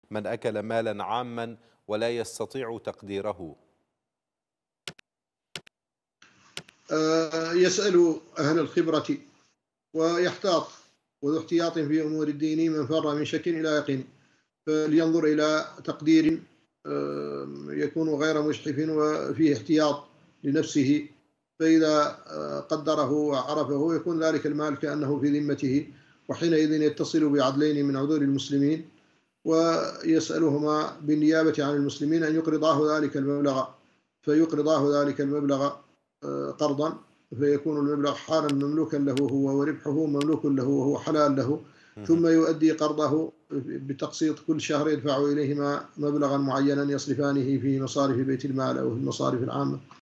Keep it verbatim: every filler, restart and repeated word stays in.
من أكل مالا عاما ولا يستطيع تقديره؟ يسأل أهل الخبرة ويحتاط، وذو احتياط في أمور الدين من فر من شك إلى يقين، فلينظر إلى تقدير يكون غير مجحف وفيه احتياط لنفسه، فإذا قدره وعرفه يكون ذلك المال كأنه في ذمته، وحينئذ يتصل بعدلين من عدول المسلمين ويسألهما بالنيابة عن المسلمين أن يقرضاه ذلك المبلغ، فيقرضاه ذلك المبلغ قرضا، فيكون المبلغ حالا مملوكا له هو وربحه مملوك له وهو حلال له، ثم يؤدي قرضه بتقسيط كل شهر يدفع إليهما مبلغا معينا يصرفانه في مصارف بيت المال أو في المصارف العامة.